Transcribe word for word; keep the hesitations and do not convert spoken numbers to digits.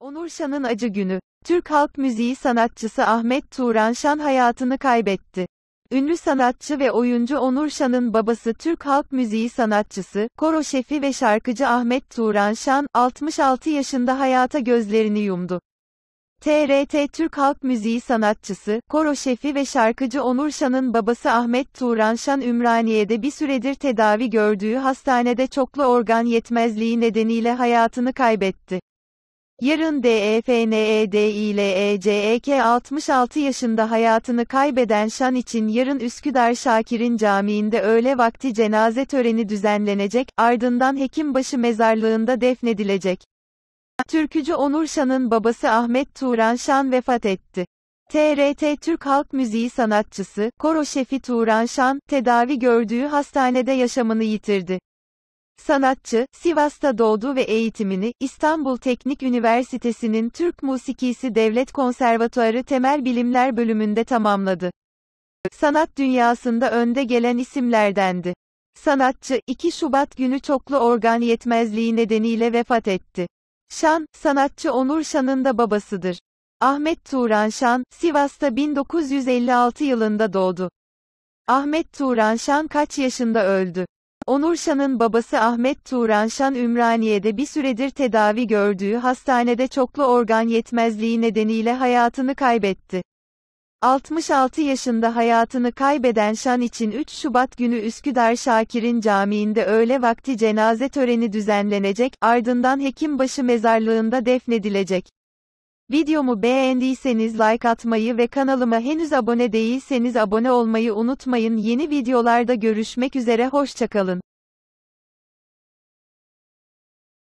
Onur Şan'ın acı günü. Türk halk müziği sanatçısı Ahmet Turan Şan hayatını kaybetti. Ünlü sanatçı ve oyuncu Onur Şan'ın babası Türk halk müziği sanatçısı, koro şefi ve şarkıcı Ahmet Turan Şan, altmış altı yaşında hayata gözlerini yumdu. T R T Türk halk müziği sanatçısı, koro şefi ve şarkıcı Onur Şan'ın babası Ahmet Turan Şan Ümraniye'de bir süredir tedavi gördüğü hastanede çoklu organ yetmezliği nedeniyle hayatını kaybetti. Yarın defnedilek altmış altı yaşında hayatını kaybeden Şan için yarın Üsküdar Şakir'in Camii'nde öğle vakti cenaze töreni düzenlenecek, ardından Hekimbaşı mezarlığında defnedilecek. Türkücü Onur Şan'ın babası Ahmet Turan Şan vefat etti. T R T Türk halk müziği sanatçısı, koro şefi Turan Şan, tedavi gördüğü hastanede yaşamını yitirdi. Sanatçı, Sivas'ta doğdu ve eğitimini, İstanbul Teknik Üniversitesi'nin Türk Musikisi Devlet Konservatuarı Temel Bilimler bölümünde tamamladı. Sanat dünyasında önde gelen isimlerdendi. Sanatçı, iki Şubat günü çoklu organ yetmezliği nedeniyle vefat etti. Şan, sanatçı Onur Şan'ın da babasıdır. Ahmet Turan Şan, Sivas'ta bin dokuz yüz elli altı yılında doğdu. Ahmet Turan Şan kaç yaşında öldü? Onur Şan'ın babası Ahmet Turan Şan Ümraniye'de bir süredir tedavi gördüğü hastanede çoklu organ yetmezliği nedeniyle hayatını kaybetti. altmış altı yaşında hayatını kaybeden Şan için üç Şubat günü Üsküdar Şakir'in Camii'nde öğle vakti cenaze töreni düzenlenecek, ardından Hekimbaşı mezarlığında defnedilecek. Videomu beğendiyseniz like atmayı ve kanalıma henüz abone değilseniz abone olmayı unutmayın. Yeni videolarda görüşmek üzere, hoşça kalın.